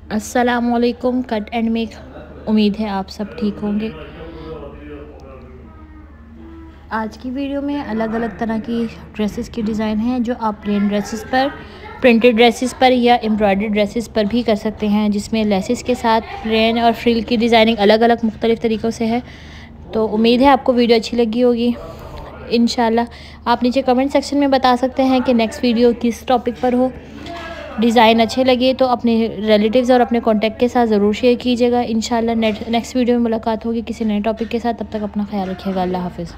अस्सलामुअलैकुम cut and make. उम्मीद है आप सब ठीक होंगे। आज की वीडियो में अलग अलग तरह की ड्रेसेस की डिज़ाइन हैं जो आप प्लेन ड्रेसेस पर, प्रिंटेड ड्रेसेस पर या एम्ब्रॉयडर्ड ड्रेसेस पर भी कर सकते हैं, जिसमें लेसेस के साथ प्लेन और फ्रिल की डिज़ाइनिंग अलग अलग मुख्तलिफ़ तरीक़ों से है। तो उम्मीद है आपको वीडियो अच्छी लगी होगी। इंशाल्लाह आप नीचे कमेंट सेक्शन में बता सकते हैं कि नेक्स्ट वीडियो किस टॉपिक पर हो। डिज़ाइन अच्छे लगे तो अपने रिलेटिव्स और अपने कॉन्टैक्ट के साथ ज़रूर शेयर कीजिएगा। इंशाल्लाह नेक्स्ट वीडियो में मुलाकात होगी किसी नए टॉपिक के साथ। तब तक अपना ख्याल रखिएगा। अल्लाह हाफ़िज़।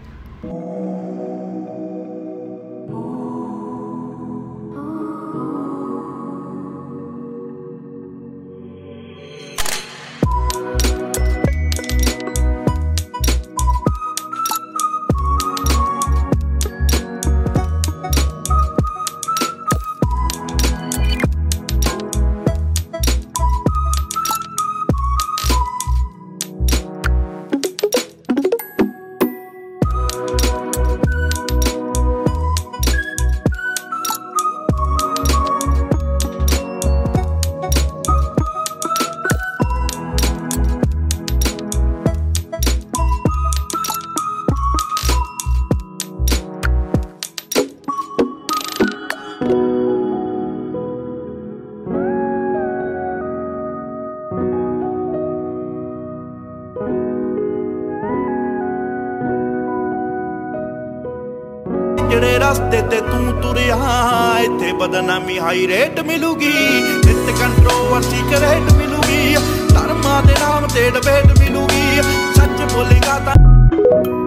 ਜਿਹੜੇ ਰਸਤੇ ਤੇ ਤੂੰ ਤੁਰਿਆ ਇੱਥੇ ਬਦਨਾਮੀ ਹਾਈ ਰੇਟ ਮਿਲੂਗੀ, ਨਿਤ ਕੰਟਰੋਵਰਸੀ ਕਰੇਟ ਮਿਲੂਗੀ, ਧਰਮਾਂ ਦੇ ਨਾਮ ਤੇ ਡਿਬੇਟ ਮਿਲੂਗੀ, ਸੱਚ ਬੋਲੇਗਾ ਤਾਂ